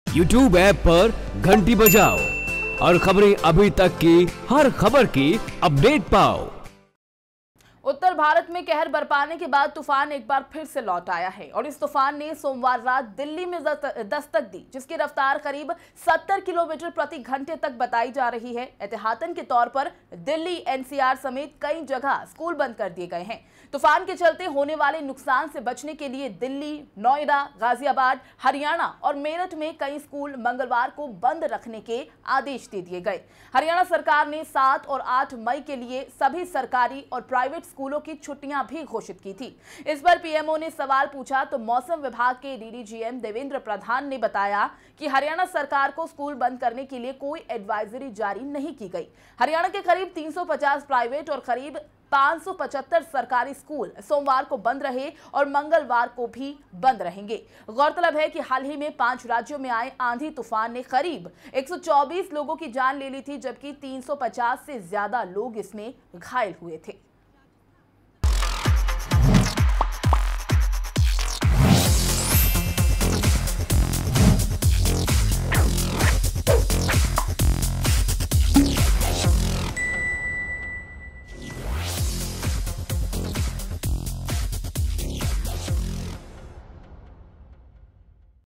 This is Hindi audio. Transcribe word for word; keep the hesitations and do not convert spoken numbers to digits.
यूट्यूब ऐप पर घंटी बजाओ और खबरें अभी तक की हर खबर की अपडेट पाओ। उत्तर भारत में कहर बरपाने के बाद तूफान एक बार फिर से लौट आया है और इस तूफान ने सोमवार रात दिल्ली में दस्तक दी, जिसकी रफ्तार करीब सत्तर किलोमीटर प्रति घंटे तक बताई जा रही है। एहतियातन के तौर पर दिल्ली, एनसीआर समेत कई जगह स्कूल बंद कर दिए गए हैं। तूफान के चलते होने वाले नुकसान से बचने के लिए दिल्ली, नोएडा, गाजियाबाद, हरियाणा और मेरठ में कई स्कूल मंगलवार को बंद रखने के आदेश दे दिए गए। हरियाणा सरकार ने सात और आठ मई के लिए सभी सरकारी और प्राइवेट स्कूलों की छुट्टियां भी घोषित की थी। इस पर पीएमओ ने सवाल पूछा तो मौसम विभाग के डीडीजीएम देवेंद्र प्रधान ने बताया कि हरियाणा सरकार को स्कूल बंद करने के लिए कोई एडवाइजरी जारी नहीं की गई। हरियाणा के करीब तीन सौ पचास प्राइवेट और करीब पाँच सौ पचहत्तर सरकारी स्कूल सोमवार को बंद रहे और मंगलवार को भी बंद रहेंगे। गौरतलब है कि हाल ही में पांच राज्यों में आए आंधी तूफान ने करीब एक सौ चौबीस लोगों की जान ले ली थी, जबकि तीन सौ पचास से ज्यादा लोग इसमें घायल हुए थे।